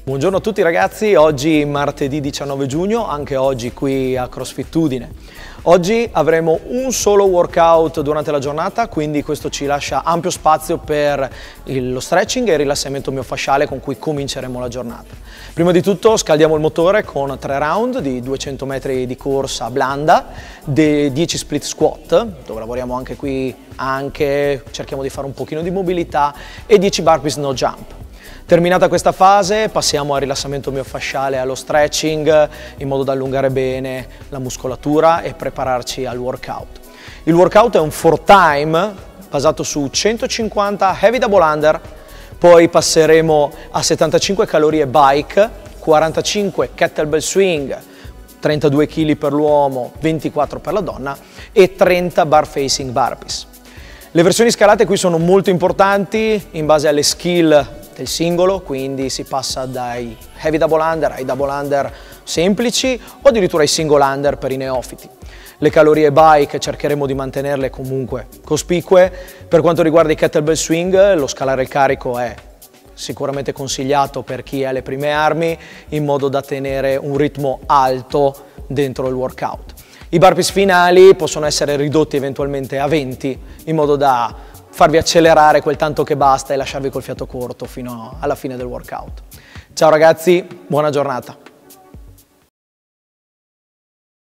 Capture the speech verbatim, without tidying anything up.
Buongiorno a tutti ragazzi, oggi martedì diciannove giugno, anche oggi qui a CrossFit Udine. Oggi avremo un solo workout durante la giornata, quindi questo ci lascia ampio spazio per il, lo stretching e il rilassamento miofasciale con cui cominceremo la giornata. Prima di tutto scaldiamo il motore con tre round di duecento metri di corsa blanda, dieci split squat, dove lavoriamo anche qui, anche cerchiamo di fare un pochino di mobilità, e dieci burpees no jump. Terminata questa fase passiamo al rilassamento miofasciale e allo stretching in modo da allungare bene la muscolatura e prepararci al workout. Il workout è un four time basato su centocinquanta heavy double under, poi passeremo a settantacinque calorie bike, quarantacinque kettlebell swing, trentadue chili per l'uomo, ventiquattro per la donna e trenta bar facing burpees. Le versioni scalate qui sono molto importanti in base alle skill del singolo, quindi si passa dai heavy double under ai double under semplici o addirittura ai single under per i neofiti. Le calorie bike cercheremo di mantenerle comunque cospicue. Per quanto riguarda i kettlebell swing, lo scalare il carico è sicuramente consigliato per chi ha le prime armi in modo da tenere un ritmo alto dentro il workout. I burpees finali possono essere ridotti eventualmente a venti in modo da farvi accelerare quel tanto che basta e lasciarvi col fiato corto fino alla fine del workout. Ciao ragazzi, buona giornata!